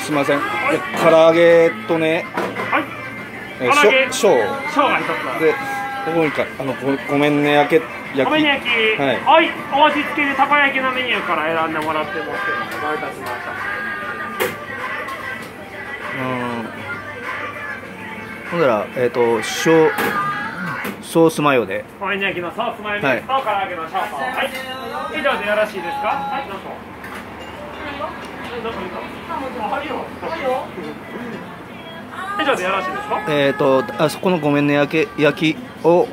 すみません。唐揚げとね。 はい。唐揚げ。 小が一つ。 で、ここにごめんね焼き。 ごめんね焼き。はい。お味付けでたこ焼きのメニューから選んでもらってますけど、どういたしました。 ほんならソースマヨで。 ごめんね焼きのソースマヨと唐揚げのショート。はい。以上でよろしいですか。はい。どうぞ。以上でよろしいですか。 あそこのごめんね焼きを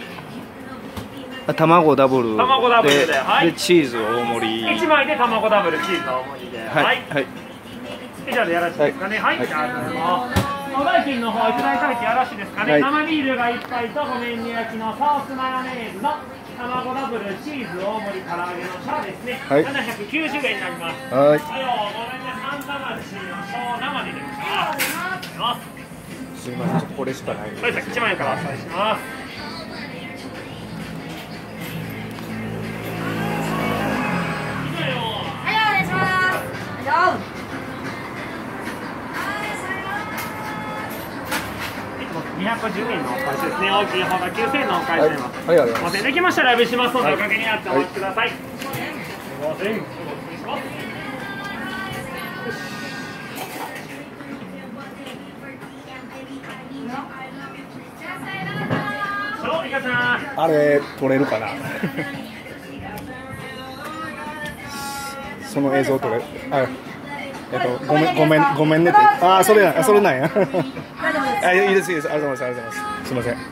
卵ダブルでチーズ大盛り 1枚で卵ダブルチーズ大盛りで、はい、以上でよろしいですかね。はい、じゃあお代金の方いただいてよろしいですかね。生ビールが1杯とごめんね焼きのソースマヨネーズの卵ダブルチーズ大盛り唐揚げのシャーですね。790円になります。はい。ごめんね、半生の小生ででした。 すみません、これしかない。 そうです。1万円からお伝えします。210円のお返しですね。大きい方が9000円のお返しになります。ありがとうございます。できましたらライブしますのでおかけになってお待ちください。すみません。お願いします。 あれ撮れるかな。その映像撮れる。ごめんねって。あ、それなんや。あ、いいです、いいです。ありがとうございます。すみません。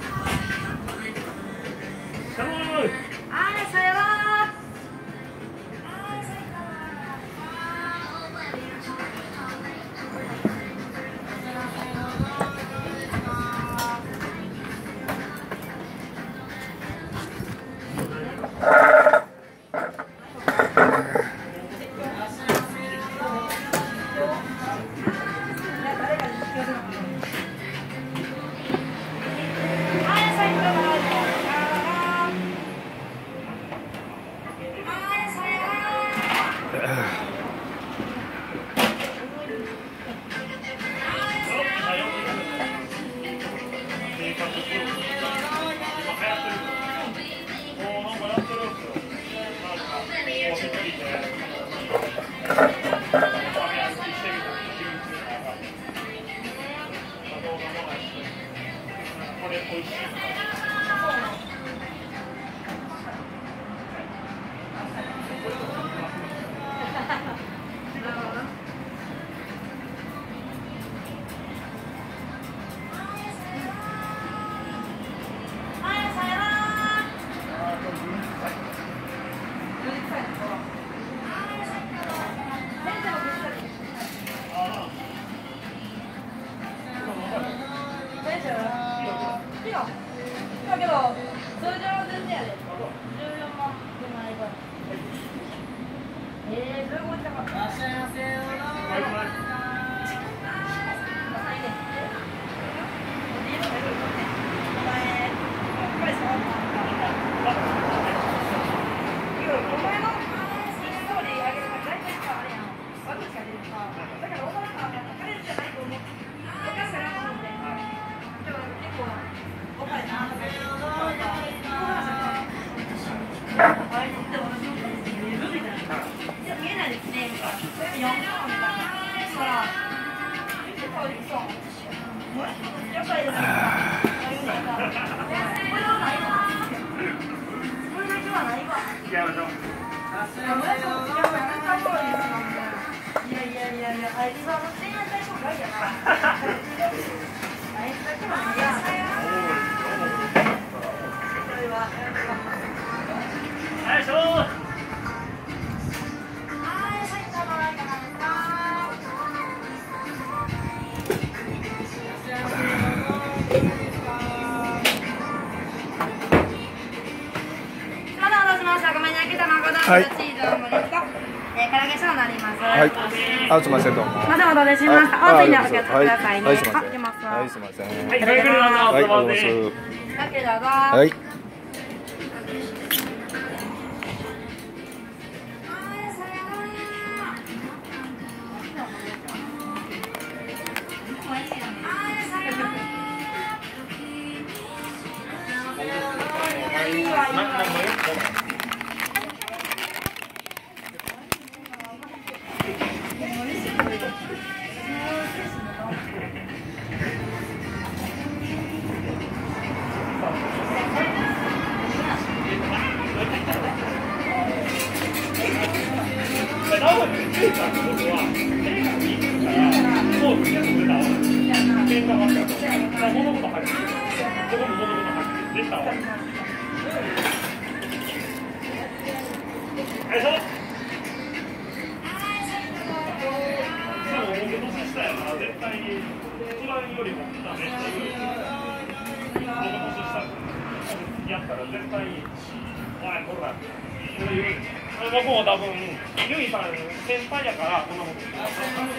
はい。チーズ大盛りと、から揚げショーになります。 はい。あ、すみません、どうも。 まだお待たせしました。おついにお気をつけくださいね。 はい、すみません。 はい、 すみません。 はい、ごゆっくりどうぞ。 はい、ありがとうございます。 だけどうぞ。 はい。 僕も多分、ゆいさん先輩やからこんなこと言ってます。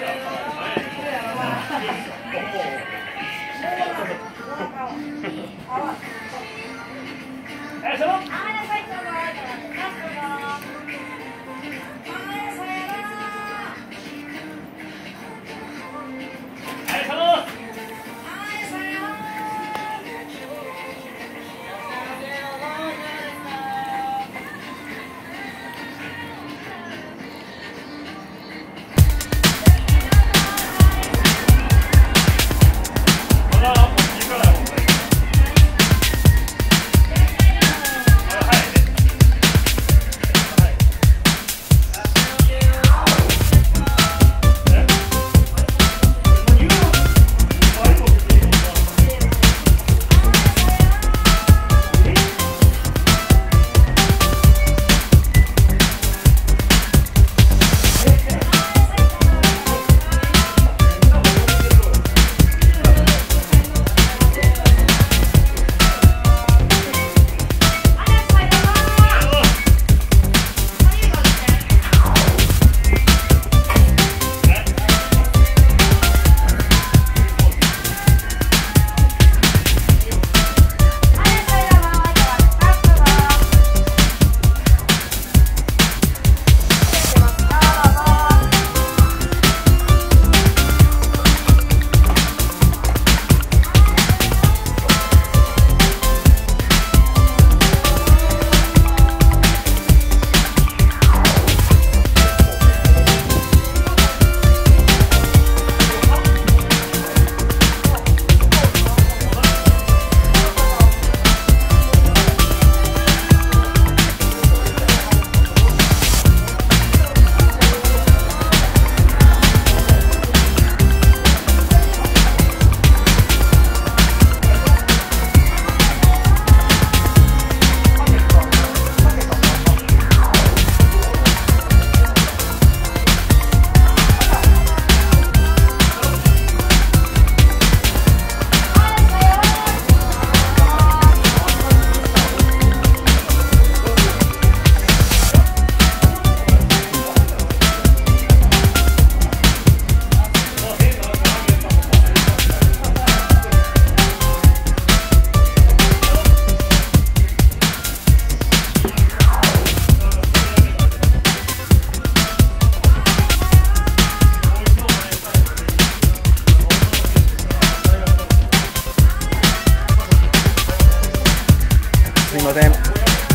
ません。す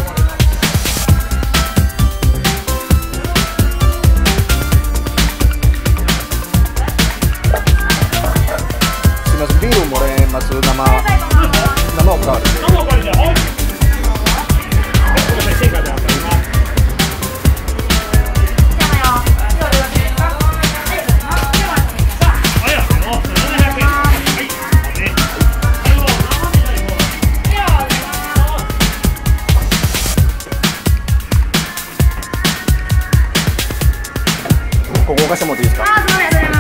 みません、ビールもらえます。生おかわりで。 生おかわりで、はい。 ここ動かしてもらっていいですか。 ありがとうございます。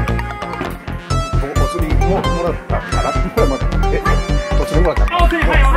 もらったから、突然もらった。